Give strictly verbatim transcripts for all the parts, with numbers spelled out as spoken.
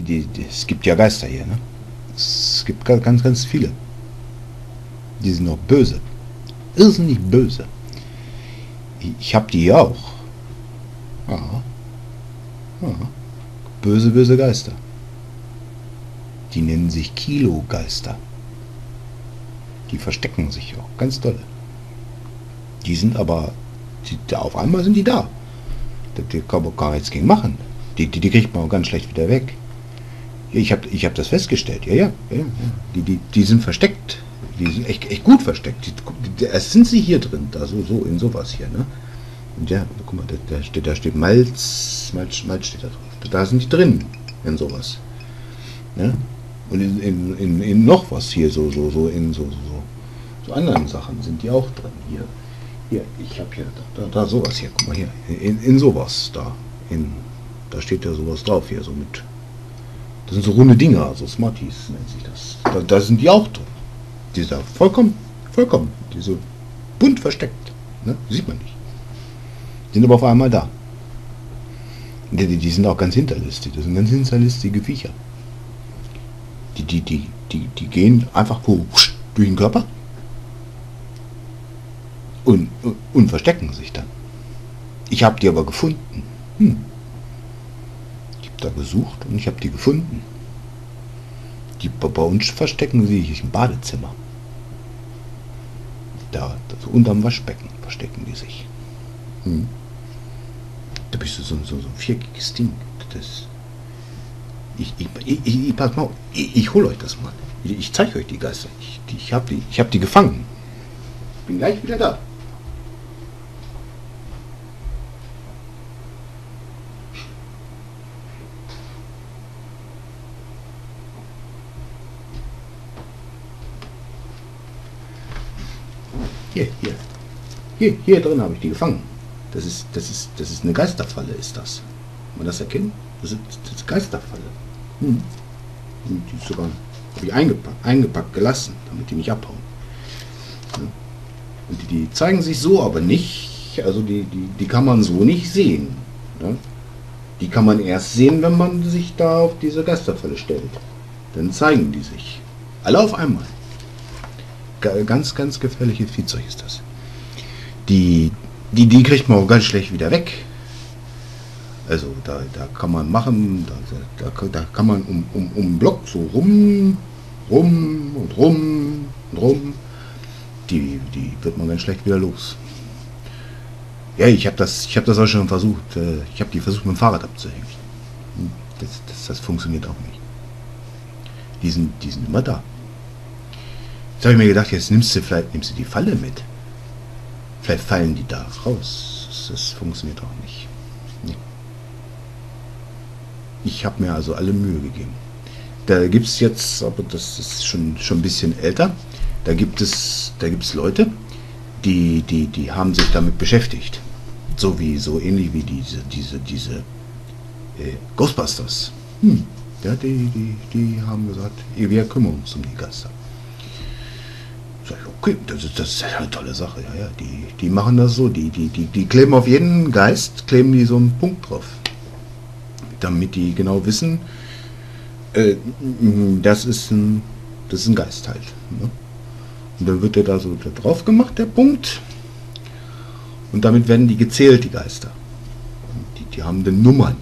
die, die, es gibt ja Geister hier, ne? Es gibt ganz, ganz viele. Die sind noch böse. Irrsinnig böse. Ich, ich hab die hier auch. Ja. Ja. Böse, böse Geister. Die nennen sich Kilogeister. Die verstecken sich auch ganz doll. Die sind aber, die, auf einmal sind die da. Da kann man gar nichts gegen machen. Die, die, die kriegt man auch ganz schlecht wieder weg. Ich habe ich hab das festgestellt. Ja, ja, ja, ja. Die, die, die sind versteckt. Die sind echt, echt gut versteckt. Die, die, erst sind sie hier drin, da so, so in sowas hier, ne? Und ja, guck mal, da, da steht, da steht Malz, Malz, Malz steht da drauf. Da sind die drin, in sowas. Ne? Und in, in, in, in noch was hier, so, so, so, in so, so, so anderen Sachen sind die auch drin. Hier, hier, ich habe hier, da, da, da sowas hier, guck mal hier, in, in sowas da. In, da steht ja sowas drauf hier, so mit. Das sind so runde Dinger, so Smarties nennt sich das. Da, da sind die auch drin. Die sind da vollkommen, vollkommen, die so bunt versteckt. Ne? Sieht man nicht. Die sind aber auf einmal da. Die, die, die sind auch ganz hinterlistig. Das sind ganz hinterlistige Viecher. Die, die, die, die, die gehen einfach durch den Körper und, und verstecken sich dann. Ich habe die aber gefunden. Hm. Ich habe da gesucht und ich habe die gefunden. Die bei uns verstecken sie sich im Badezimmer. Da, so unterm Waschbecken verstecken die sich. Hm. Da bist du so, so, so ein viereckiges Ding. Das, ich, ich, ich, ich, pass mal, ich, ich hole euch das mal. Ich, ich zeige euch die Geister. Ich, die, ich habe die, ich hab die gefangen. Bin gleich wieder da. Hier, hier. Hier, hier drin habe ich die gefangen. Das ist, das ist, das ist eine Geisterfalle, ist das. Kann man das erkennen? Das ist, das ist Geisterfalle. Hm. Die ist sogar, habe ich eingepackt, eingepackt gelassen, damit die nicht abhauen. Ja. Und die, die zeigen sich so aber nicht, also die, die, die kann man so nicht sehen. Ja. Die kann man erst sehen, wenn man sich da auf diese Geisterfalle stellt. Dann zeigen die sich. Alle auf einmal. Ganz, ganz gefährliches Viehzeug ist das. Die, die, die kriegt man auch ganz schlecht wieder weg. Also da, da kann man machen, da, da, da kann man um, um, um den Block so rum, rum und rum und rum. Die, die wird man ganz schlecht wieder los. Ja, ich habe das, ich habe das auch schon versucht. Ich habe die versucht mit dem Fahrrad abzuhängen. Das, das, das funktioniert auch nicht. Die sind, die sind immer da. Jetzt habe ich mir gedacht, jetzt nimmst du vielleicht nimmst du die Falle mit. Vielleicht fallen die da raus. Das, das funktioniert auch nicht. Nee. Ich habe mir also alle Mühe gegeben. Da gibt es jetzt, aber das ist schon, schon ein bisschen älter, da gibt es, da gibt es Leute, die, die, die haben sich damit beschäftigt. So wie, so ähnlich wie diese, diese, diese äh, Ghostbusters. Hm. Ja, die, die, die haben gesagt, wir kümmern uns um die Geister. Sag ich, okay, das ist, das ist eine tolle Sache. Ja, ja, die, die machen das so, die, die, die, die kleben auf jeden Geist, kleben die so einen Punkt drauf. Damit die genau wissen, äh, das ist ein, das ist ein Geist halt. Ne? Und dann wird der da so da drauf gemacht, der Punkt. Und damit werden die gezählt, die Geister. Die, die haben dann Nummern.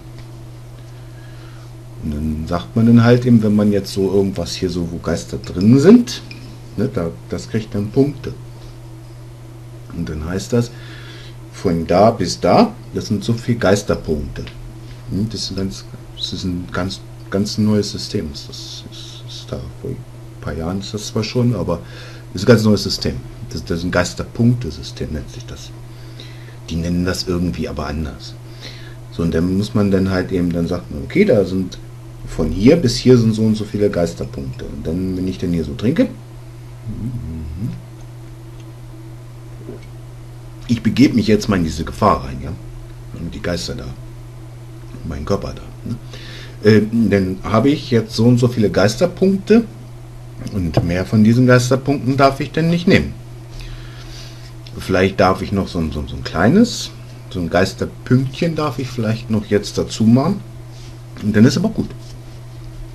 Und dann sagt man dann halt eben, wenn man jetzt so irgendwas hier so, wo Geister drin sind, ne, da, das kriegt dann Punkte. Und dann heißt das, von da bis da, das sind so viele Geisterpunkte. Das ist ein ganz, das ist ein ganz, ganz neues System. Das ist, ist da vor ein paar Jahren ist das zwar schon, aber das ist ein ganz neues System. Das, das ist ein Geisterpunktesystem, nennt sich das. Die nennen das irgendwie aber anders. So, und dann muss man dann halt eben, dann sagt man, okay, da sind von hier bis hier sind so und so viele Geisterpunkte. Und dann, wenn ich dann hier so trinke, ich begebe mich jetzt mal in diese Gefahr rein, ja, und die Geister da, mein Körper da. Ne? Äh, dann habe ich jetzt so und so viele Geisterpunkte und mehr von diesen Geisterpunkten darf ich denn nicht nehmen. Vielleicht darf ich noch so, so, so ein kleines, so ein Geisterpünktchen darf ich vielleicht noch jetzt dazu machen und dann ist aber gut.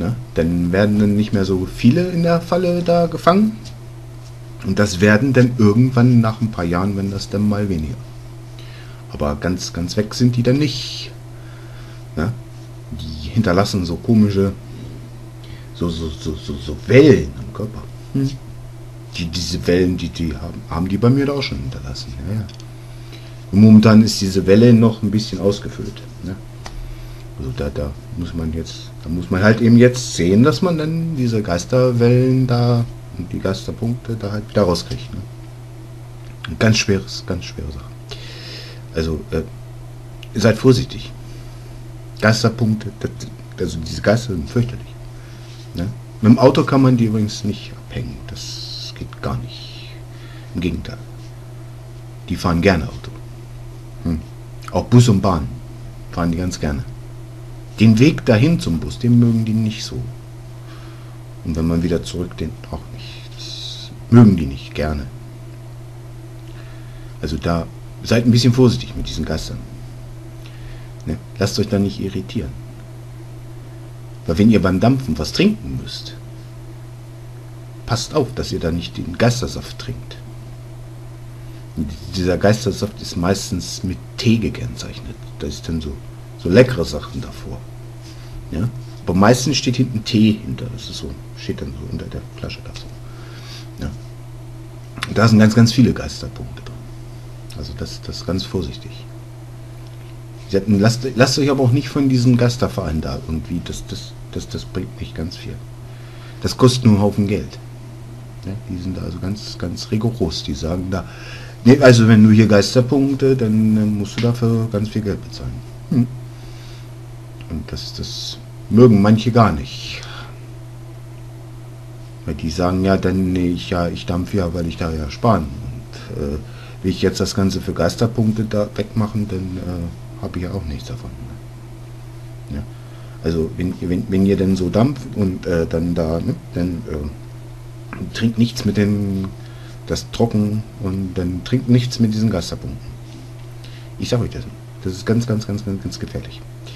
Ne? Dann werden dann nicht mehr so viele in der Falle da gefangen. Und das werden dann irgendwann nach ein paar Jahren, wenn das dann mal weniger. Aber ganz, ganz weg sind die dann nicht. Ne? Die hinterlassen so komische, so, so, so, so, so Wellen am Körper. Hm. Die, diese Wellen, die die haben, haben die bei mir da auch schon hinterlassen. Ja, ja. Und momentan ist diese Welle noch ein bisschen ausgefüllt. Ne? Also da, da muss man jetzt, da muss man halt eben jetzt sehen, dass man dann diese Geisterwellen da und die Geisterpunkte da halt wieder rauskriegt. Ne? Ein ganz schweres, ganz schwere Sache. Also äh, seid vorsichtig. Geisterpunkte, das, also diese Geister sind fürchterlich. Ne? Mit dem Auto kann man die übrigens nicht abhängen. Das geht gar nicht. Im Gegenteil. Die fahren gerne Auto. Hm. Auch Bus und Bahn fahren die ganz gerne. Den Weg dahin zum Bus, den mögen die nicht so. Und wenn man wieder zurück, den auch nicht. Das mögen die nicht gerne. Also da seid ein bisschen vorsichtig mit diesen Geistern. Ne? Lasst euch da nicht irritieren. Weil wenn ihr beim Dampfen was trinken müsst, passt auf, dass ihr da nicht den Geistersaft trinkt. Und dieser Geistersaft ist meistens mit Tee gekennzeichnet. Da ist dann so, so leckere Sachen davor. Ja? Aber meistens steht hinten Tee hinter. Das ist so, steht dann so unter der Flasche da so. Ja? Und da sind ganz, ganz viele Geisterpunkte drin. Also das, das ist ganz vorsichtig. Lasst, lasst euch aber auch nicht von diesem Geisterverein da irgendwie, das, das, das, das bringt nicht ganz viel. Das kostet nur einen Haufen Geld. Ja, die sind da also ganz, ganz rigoros. Die sagen da, nee, also wenn du hier Geisterpunkte, dann, dann musst du dafür ganz viel Geld bezahlen. Hm. Und das, das mögen manche gar nicht. Weil die sagen ja, dann nee, ich, ja, ich dampfe ja, weil ich da ja sparen. Und äh, will ich jetzt das Ganze für Geisterpunkte da wegmachen, dann äh, habe ich ja auch nichts davon. Ja. Also wenn, wenn, wenn ihr denn so dampft und äh, dann da, ne, dann äh, trinkt nichts mit den, das trocken und dann trinkt nichts mit diesen Geisterpunkten. Ich sage euch das. Das ist ganz, ganz, ganz, ganz, ganz gefährlich.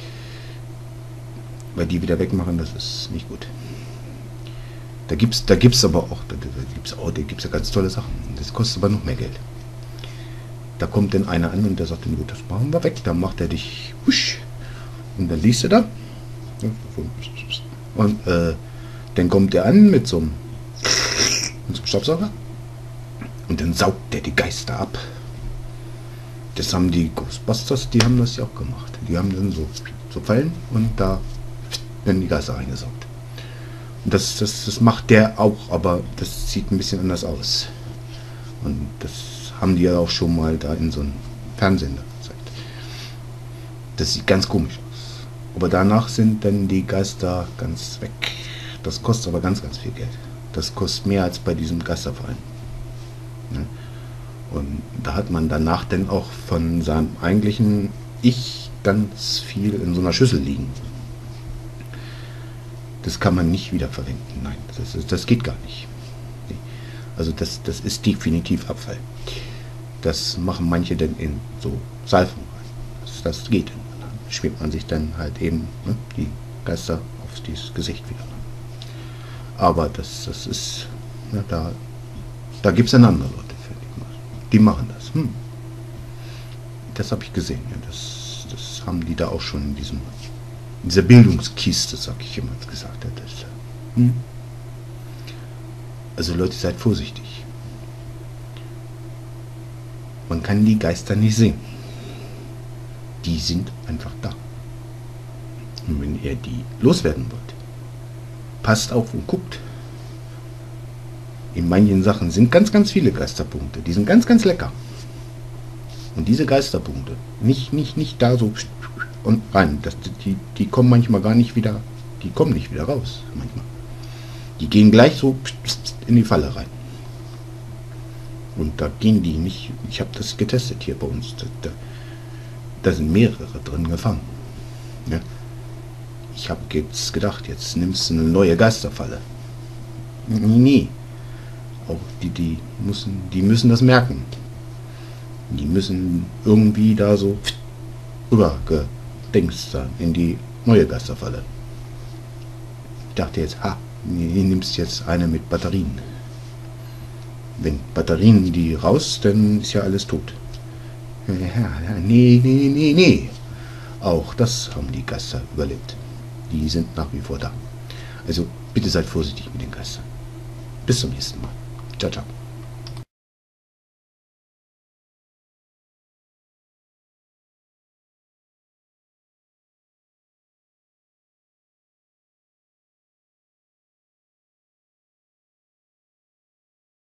Weil die wieder wegmachen, das ist nicht gut. Da gibt's, da gibt's aber auch, da, da gibt's auch, da gibt's ja ganz tolle Sachen. Das kostet aber noch mehr Geld. Da kommt dann einer an und der sagt dann, gut, das machen wir weg. Dann macht er dich husch, und dann liest er da. Und äh, dann kommt er an mit so einem, mit so einem Staubsauger und dann saugt der die Geister ab. Das haben die Ghostbusters, die haben das ja auch gemacht. Die haben dann so, so Fallen und da werden die Geister reingesaugt. Und das, das, das macht der auch, aber das sieht ein bisschen anders aus. Und das haben die ja auch schon mal da in so einem Fernsehen gezeigt. Das sieht ganz komisch aus. Aber danach sind dann die Geister ganz weg. Das kostet aber ganz, ganz viel Geld. Das kostet mehr als bei diesem Geisterverein. Ja. Und da hat man danach dann auch von seinem eigentlichen Ich ganz viel in so einer Schüssel liegen. Das kann man nicht wieder verwenden. Nein, das, ist, das geht gar nicht. Nee. Also das, das ist definitiv Abfall. Das machen manche dann in so Salven rein. Das, das geht. Dann schmiert man sich dann halt eben, ne, die Geister auf dieses Gesicht wieder. Aber das, das ist, ja, da, da gibt es dann andere Leute für. Die machen das. Hm. Das habe ich gesehen. Ja, das, das haben die da auch schon in diesem, in dieser Bildungskiste, sag ich immer, gesagt. Ja, das, hm. Also Leute, seid vorsichtig. Man kann die Geister nicht sehen. Die sind einfach da. Und wenn ihr die loswerden wollt, passt auf und guckt. In manchen Sachen sind ganz, ganz viele Geisterpunkte. Die sind ganz, ganz lecker. Und diese Geisterpunkte, nicht, nicht, nicht da so und rein. Das, die, die kommen manchmal gar nicht wieder, die kommen nicht wieder raus. Manchmal. Die gehen gleich so in die Falle rein. Und da gehen die nicht, ich habe das getestet hier bei uns, da, da, da sind mehrere drin gefangen. Ja. Ich habe jetzt gedacht, jetzt nimmst du eine neue Geisterfalle. Nee. Auch die, die müssen, die müssen das merken. Die müssen irgendwie da so rübergedingst sein in die neue Geisterfalle. dachte jetzt, ha, du nimmst jetzt eine mit Batterien. Wenn Batterien die raus, dann ist ja alles tot. Ja, nee, nee, nee, nee. Auch das haben die Geister überlebt. Die sind nach wie vor da. Also bitte seid vorsichtig mit den Geistern. Bis zum nächsten Mal. Ciao, ciao.